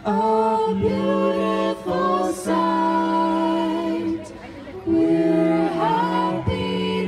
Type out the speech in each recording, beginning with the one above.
a beautiful sight. We're happy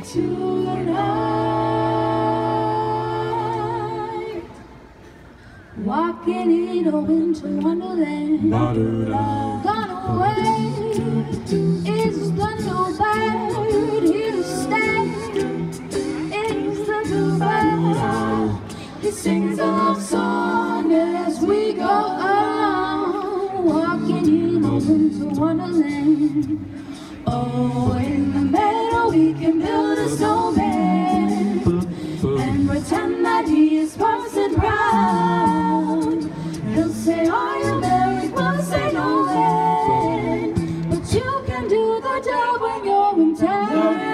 tonight, walking in a winter wonderland. Gone away is the new bird, here to stay is the new bird. He sings a love song as we go on, walking in a winter wonderland. Oh, in the meadow we can build a snowman and pretend that he is Parson Brown. He'll say, are you married? We'll say no then, but you can do the job when you're in town.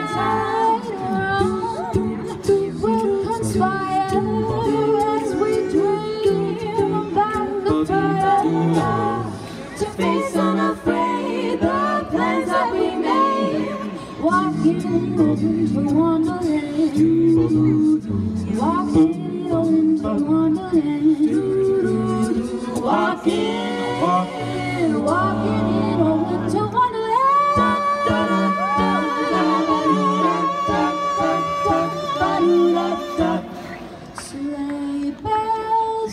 We'll conspire as we dream about the fire, to face unafraid the plans that we made, walking in the winter wonderland, walking in the winter wonderland, walking, walking in a winter wonderland. Sleigh bells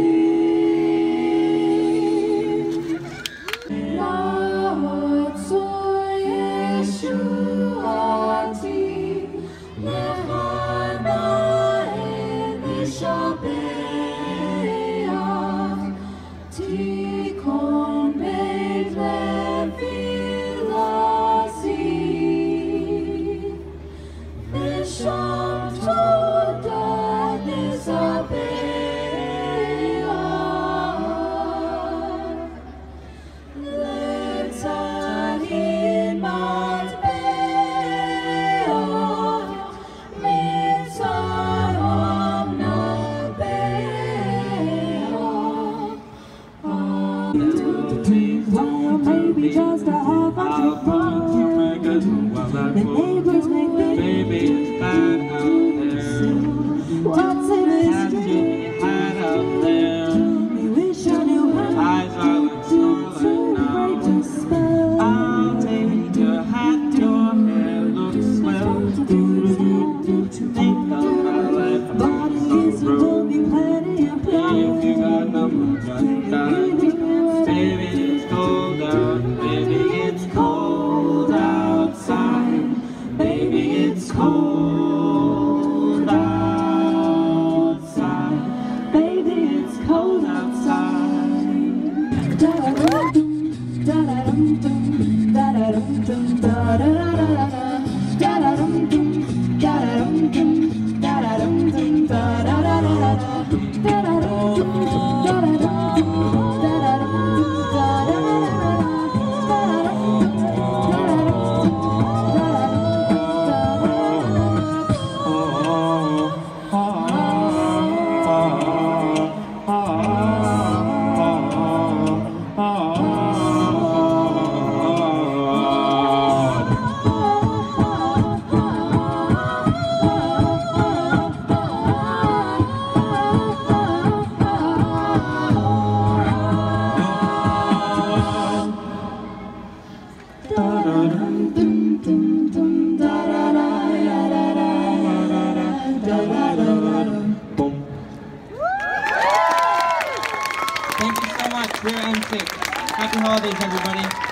ring, Lord, so Yeshuati, Lehana Elishabea, Tikon Medlevilasi, Visham Toda Nisabea, Letzahin Matbea, Mitzayom Nabea. Maybe just a half a trip. The neighbors make Baby, it's bad out there. what's in this dream? Hide out there. We wish I knew how Eyes are like starlight now. break the spell. I'll take your hat, your hair looks swell. Think of my life, I'm Body so kiss will broke. be plenty of If play. you got numbers, just dial. Baby, it's cold out. Baby, it's cold outside. Baby, it's cold outside. Baby, it's cold outside. Da-da-dum-dum, da-da-dum-dum, da-da-dum-dum, da-da-da-da-da. Da-da-dum-dum, da-da-dum-dum, da-da-dum-dum, da-da-da-da-da. Da-da-dum-dum, da-da-dum-dum, Thank you so much. We're M6. Happy holidays, everybody.